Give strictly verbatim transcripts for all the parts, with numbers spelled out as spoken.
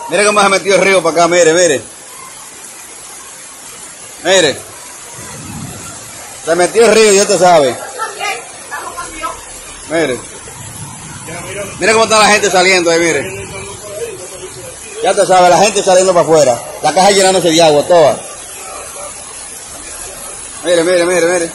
Mire cómo se metió el río para acá, mire, mire. Mire. Se metió el río, ya te sabe. Mire. Mire cómo está la gente saliendo ahí, mire. Ya te sabe, la gente saliendo para afuera. La caja llenándose de agua, toda. Mire, mire, mire, mire.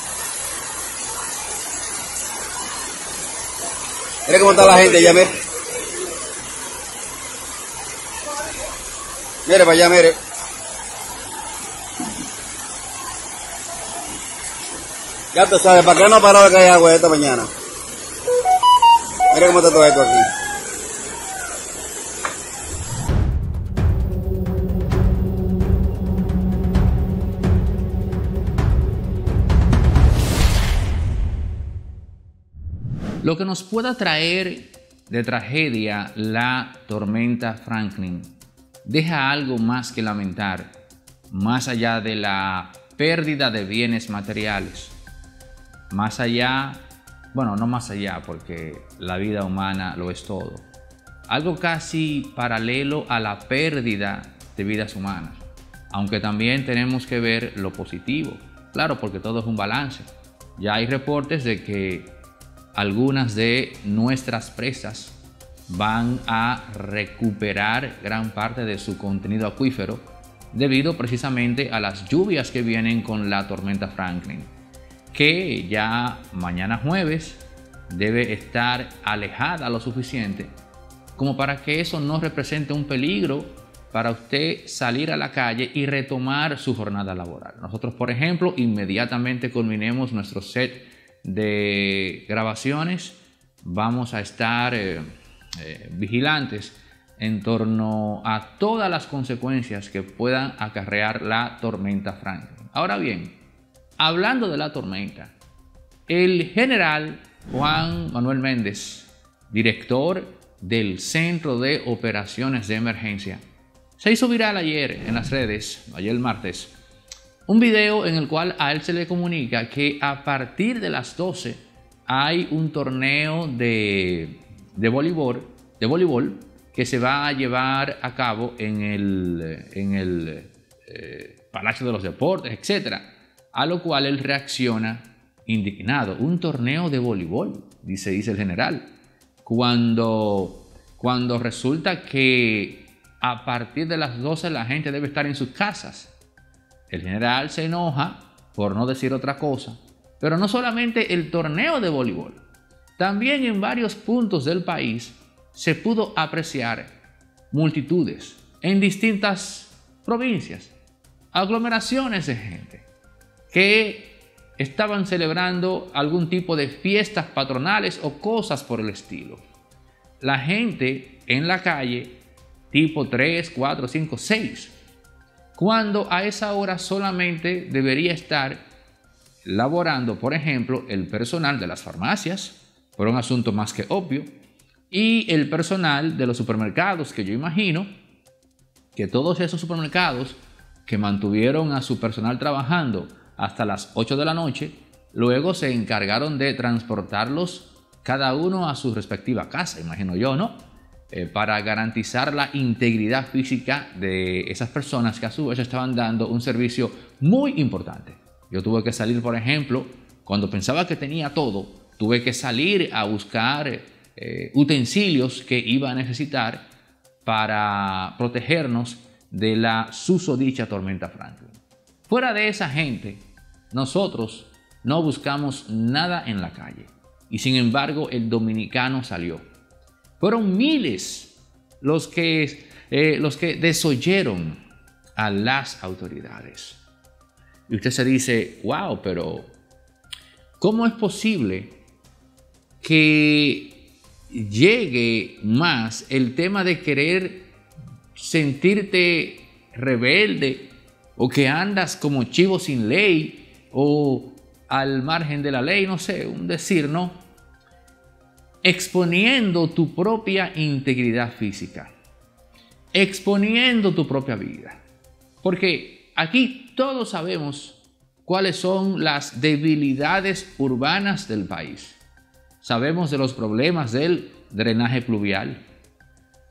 Mire cómo está la gente allá, mire. Mire para allá, mire. Ya te sabes, ¿para qué no ha parado de caer agua esta mañana? Mire cómo está todo esto aquí. Lo que nos pueda traer de tragedia la tormenta Franklin deja algo más que lamentar, más allá de la pérdida de bienes materiales, más allá, bueno, no más allá porque la vida humana lo es todo, algo casi paralelo a la pérdida de vidas humanas, aunque también tenemos que ver lo positivo, claro, porque todo es un balance. Ya hay reportes de que algunas de nuestras presas van a recuperar gran parte de su contenido acuífero debido precisamente a las lluvias que vienen con la tormenta Franklin, que ya mañana jueves debe estar alejada lo suficiente como para que eso no represente un peligro para usted salir a la calle y retomar su jornada laboral. Nosotros, por ejemplo, inmediatamente culminemos nuestro set de grabaciones, vamos a estar eh, eh, vigilantes en torno a todas las consecuencias que puedan acarrear la tormenta Franklin. Ahora bien, hablando de la tormenta, el general Juan Manuel Méndez, director del Centro de Operaciones de Emergencia, se hizo viral ayer en las redes, ayer el martes, un video en el cual a él se le comunica que a partir de las doce hay un torneo de, de, voleibol, de voleibol que se va a llevar a cabo en el, en el eh, Palacio de los Deportes, etcétera. A lo cual él reacciona indignado. Un torneo de voleibol, dice, dice el general. Cuando, cuando resulta que a partir de las doce la gente debe estar en sus casas. El general se enoja, por no decir otra cosa, pero no solamente el torneo de voleibol, también en varios puntos del país se pudo apreciar multitudes en distintas provincias, aglomeraciones de gente que estaban celebrando algún tipo de fiestas patronales o cosas por el estilo. La gente en la calle, tipo tres, cuatro, cinco, seis, cuando a esa hora solamente debería estar laborando, por ejemplo, el personal de las farmacias, por un asunto más que obvio, y el personal de los supermercados, que yo imagino que todos esos supermercados que mantuvieron a su personal trabajando hasta las ocho de la noche, luego se encargaron de transportarlos cada uno a su respectiva casa, imagino yo, ¿no? Eh, para garantizar la integridad física de esas personas que a su vez estaban dando un servicio muy importante. Yo tuve que salir, por ejemplo, cuando pensaba que tenía todo, tuve que salir a buscar eh, utensilios que iba a necesitar para protegernos de la susodicha tormenta Franklin. Fuera de esa gente, nosotros no buscamos nada en la calle y sin embargo el dominicano salió. Fueron miles los que, eh, los que desoyeron a las autoridades. Y usted se dice, wow, pero ¿cómo es posible que llegue más el tema de querer sentirte rebelde o que andas como chivo sin ley o al margen de la ley? No sé, un decir, ¿no? Exponiendo tu propia integridad física, exponiendo tu propia vida. Porque aquí todos sabemos cuáles son las debilidades urbanas del país. Sabemos de los problemas del drenaje pluvial.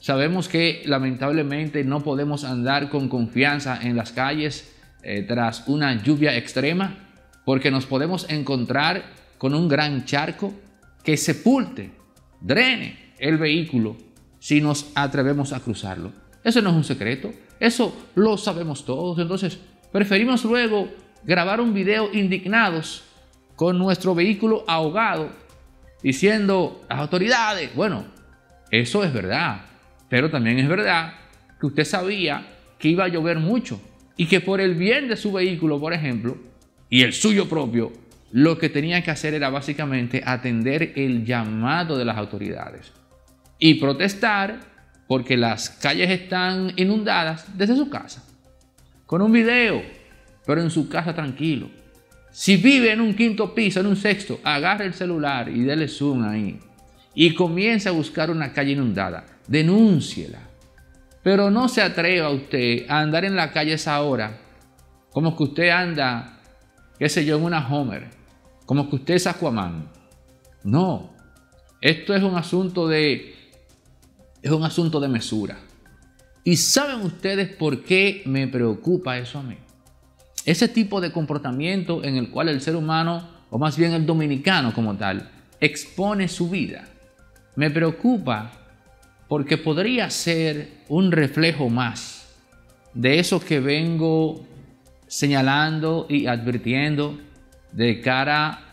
Sabemos que lamentablemente no podemos andar con confianza en las calles eh, tras una lluvia extrema, porque nos podemos encontrar con un gran charco que sepulte, drene el vehículo si nos atrevemos a cruzarlo. Eso no es un secreto, eso lo sabemos todos. Entonces preferimos luego grabar un video indignados con nuestro vehículo ahogado, diciendo las autoridades. Bueno, eso es verdad, pero también es verdad que usted sabía que iba a llover mucho y que por el bien de su vehículo, por ejemplo, y el suyo propio, lo que tenía que hacer era básicamente atender el llamado de las autoridades y protestar porque las calles están inundadas desde su casa, con un video, pero en su casa tranquilo. Si vive en un quinto piso, en un sexto, agarre el celular y dele zoom ahí y comience a buscar una calle inundada. Denúnciela. Pero no se atreva usted a andar en la calle a esa hora como que usted anda, qué sé yo, en una Homer, como que usted es Aquaman. No, esto es un asunto de, es un asunto de mesura. ¿Y saben ustedes por qué me preocupa eso a mí? Ese tipo de comportamiento en el cual el ser humano, o más bien el dominicano como tal, expone su vida. Me preocupa porque podría ser un reflejo más de eso que vengo señalando y advirtiendo de cara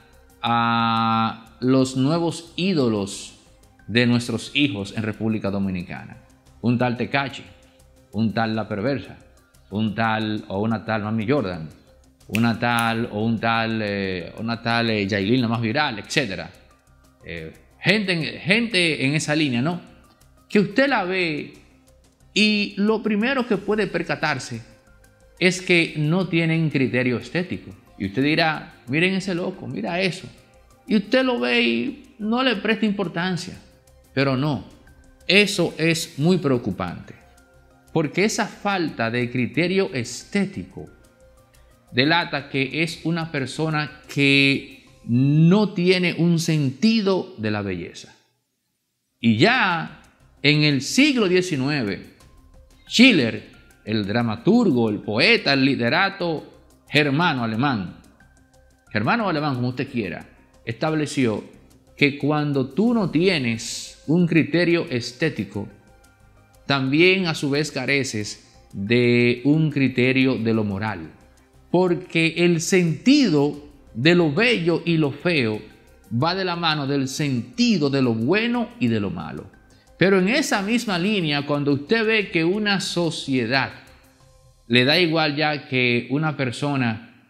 a los nuevos ídolos de nuestros hijos en República Dominicana. Un tal Tekashi, un tal La Perversa, un tal o una tal Mami Jordan, una tal o un tal, eh, una tal eh, Yailin, la más viral, etcétera. Eh, gente, gente en esa línea, ¿no? Que usted la ve y lo primero que puede percatarse es que no tienen criterio estético. Y usted dirá, miren ese loco, mira eso. Y usted lo ve y no le presta importancia. Pero no, eso es muy preocupante. Porque esa falta de criterio estético delata que es una persona que no tiene un sentido de la belleza. Y ya en el siglo diecinueve, Schiller, el dramaturgo, el poeta, el literato germano alemán, germano alemán como usted quiera, estableció que cuando tú no tienes un criterio estético, también a su vez careces de un criterio de lo moral. Porque el sentido de lo bello y lo feo va de la mano del sentido de lo bueno y de lo malo. Pero en esa misma línea, cuando usted ve que una sociedad le da igual ya que una persona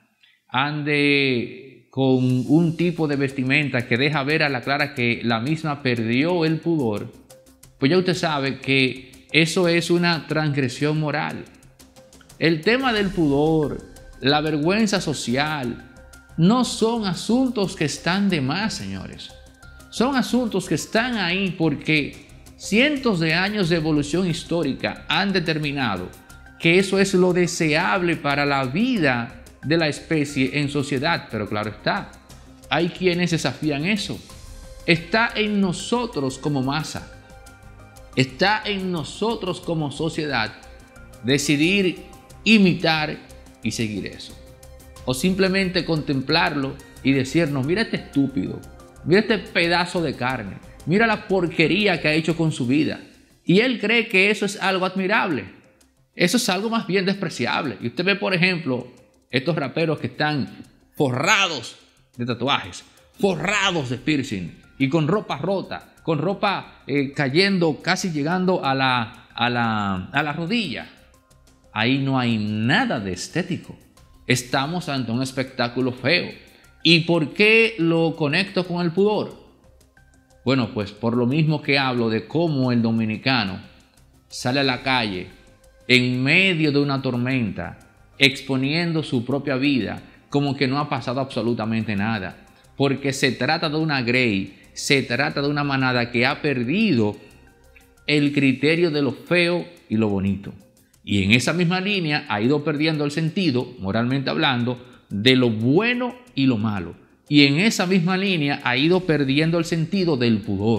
ande con un tipo de vestimenta que deja ver a la clara que la misma perdió el pudor, pues ya usted sabe que eso es una transgresión moral. El tema del pudor, la vergüenza social, no son asuntos que están de más, señores. Son asuntos que están ahí porque cientos de años de evolución histórica han determinado que eso es lo deseable para la vida de la especie en sociedad. Pero claro está, hay quienes desafían eso. Está en nosotros como masa, está en nosotros como sociedad decidir imitar y seguir eso. O simplemente contemplarlo y decirnos, mira este estúpido, mira este pedazo de carne, mira la porquería que ha hecho con su vida. Y él cree que eso es algo admirable. Eso es algo más bien despreciable. Y usted ve, por ejemplo, estos raperos que están forrados de tatuajes, forrados de piercing y con ropa rota, con ropa eh, cayendo, casi llegando a la, a la, a la rodilla. Ahí no hay nada de estético. Estamos ante un espectáculo feo. ¿Y por qué lo conecto con el pudor? Bueno, pues por lo mismo que hablo de cómo el dominicano sale a la calle en medio de una tormenta, exponiendo su propia vida, como que no ha pasado absolutamente nada. Porque se trata de una grey, se trata de una manada que ha perdido el criterio de lo feo y lo bonito. Y en esa misma línea ha ido perdiendo el sentido, moralmente hablando, de lo bueno y lo malo. Y en esa misma línea ha ido perdiendo el sentido del pudor.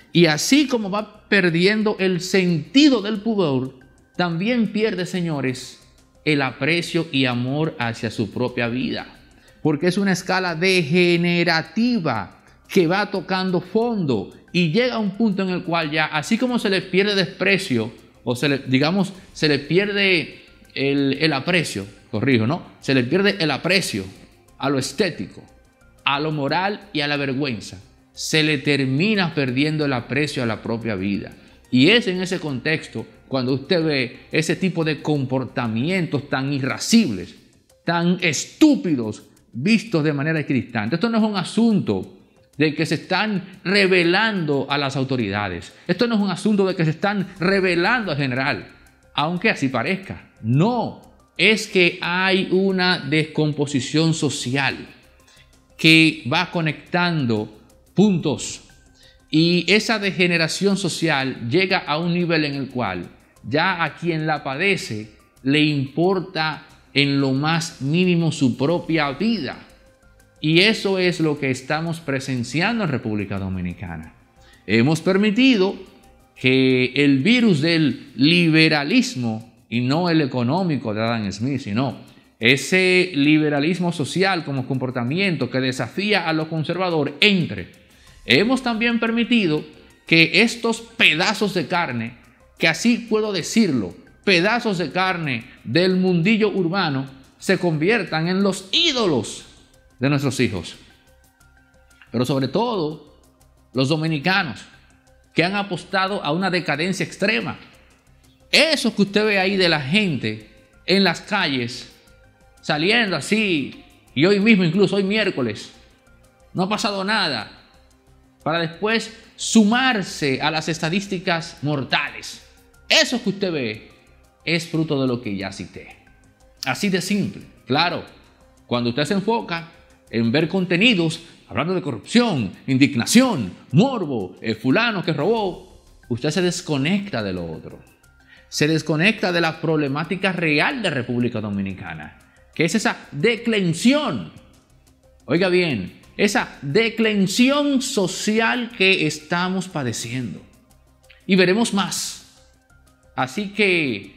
Y así como va perdiendo el sentido del pudor, también pierde, señores, el aprecio y amor hacia su propia vida. Porque es una escala degenerativa que va tocando fondo y llega a un punto en el cual ya, así como se le pierde desprecio, o se le, digamos, se le pierde el, el aprecio, corrijo, ¿no? Se le pierde el aprecio a lo estético, a lo moral y a la vergüenza. Se le termina perdiendo el aprecio a la propia vida. Y es en ese contexto cuando usted ve ese tipo de comportamientos tan irascibles, tan estúpidos, vistos de manera equidistante. Esto no es un asunto de que se están rebelando a las autoridades. Esto no es un asunto de que se están rebelando al general, aunque así parezca. No, es que hay una descomposición social que va conectando puntos. Y esa degeneración social llega a un nivel en el cual ya a quien la padece le importa en lo más mínimo su propia vida. Y eso es lo que estamos presenciando en República Dominicana. Hemos permitido que el virus del liberalismo, y no el económico de Adam Smith, sino ese liberalismo social como comportamiento que desafía a lo conservador, entre. Hemos también permitido que estos pedazos de carne, que así puedo decirlo, pedazos de carne del mundillo urbano, se conviertan en los ídolos de nuestros hijos. Pero sobre todo, los dominicanos que han apostado a una decadencia extrema. Eso que usted ve ahí de la gente en las calles, saliendo así, y hoy mismo, incluso hoy miércoles, no ha pasado nada, para después sumarse a las estadísticas mortales. Eso que usted ve es fruto de lo que ya cité. Así de simple. Claro, cuando usted se enfoca en ver contenidos hablando de corrupción, indignación, morbo, el fulano que robó, usted se desconecta de lo otro. Se desconecta de la problemática real de República Dominicana, que es esa declensión. Oiga bien, esa declensión social que estamos padeciendo. Y veremos más. Así que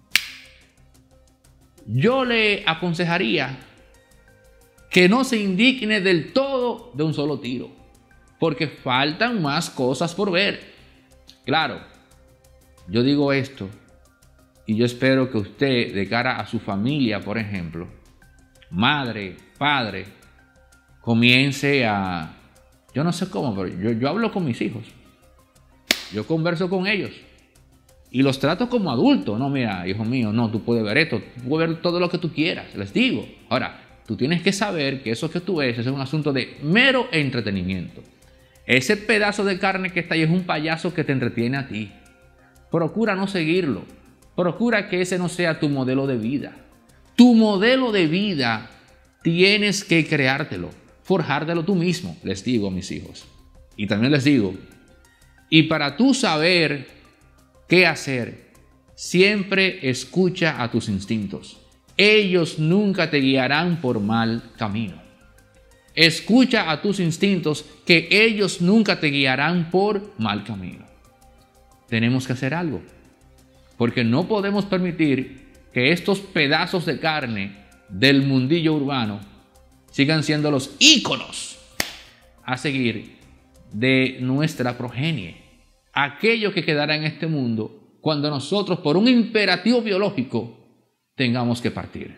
yo le aconsejaría que no se indigne del todo de un solo tiro, porque faltan más cosas por ver. Claro, yo digo esto y yo espero que usted, de cara a su familia, por ejemplo, madre, padre, comience a, yo no sé cómo, pero yo, yo hablo con mis hijos, yo converso con ellos y los trato como adultos. No, mira, hijo mío, no, tú puedes ver esto, tú puedes ver todo lo que tú quieras, les digo. Ahora, tú tienes que saber que eso que tú ves es un asunto de mero entretenimiento. Ese pedazo de carne que está ahí es un payaso que te entretiene a ti. Procura no seguirlo. Procura que ese no sea tu modelo de vida. Tu modelo de vida tienes que creártelo, forjártelo tú mismo, les digo a mis hijos. Y también les digo, y para tú saber qué hacer, siempre escucha a tus instintos. Ellos nunca te guiarán por mal camino. Escucha a tus instintos, que ellos nunca te guiarán por mal camino. Tenemos que hacer algo, porque no podemos permitir que estos pedazos de carne del mundillo urbano sigan siendo los íconos a seguir de nuestra progenie. Aquello que quedará en este mundo cuando nosotros, por un imperativo biológico, tengamos que partir.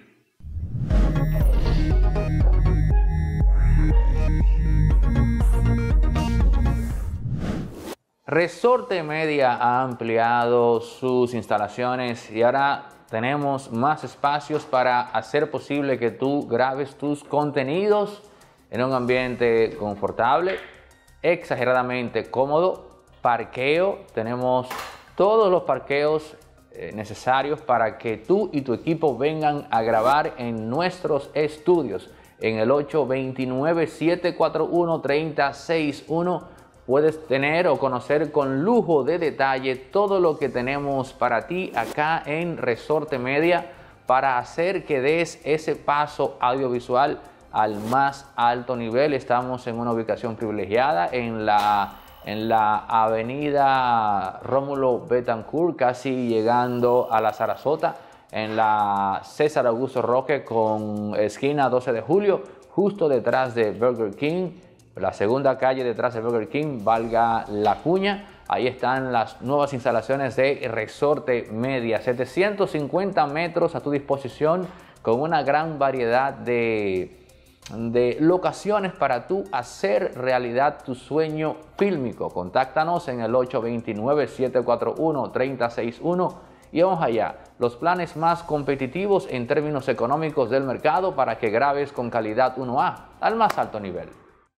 Resorte Media ha ampliado sus instalaciones y ahora tenemos más espacios para hacer posible que tú grabes tus contenidos en un ambiente confortable, exageradamente cómodo, parqueo. Tenemos todos los parqueos eh, necesarios para que tú y tu equipo vengan a grabar en nuestros estudios. En el ocho dos nueve, siete cuatro uno, tres cero seis uno puedes tener o conocer con lujo de detalle todo lo que tenemos para ti acá en Resorte Media para hacer que des ese paso audiovisual al más alto nivel. Estamos en una ubicación privilegiada en la en la avenida Rómulo Betancourt, casi llegando a la Sarasota, en la César Augusto Roque con esquina doce de julio, justo detrás de Burger King, la segunda calle detrás de Burger King, valga la cuña. Ahí están las nuevas instalaciones de Resorte Media, setecientos cincuenta metros a tu disposición, con una gran variedad de de locaciones para tú hacer realidad tu sueño fílmico. Contáctanos en el ocho dos nueve, siete cuatro uno, tres cero seis uno y vamos allá. Los planes más competitivos en términos económicos del mercado para que grabes con calidad uno A al más alto nivel.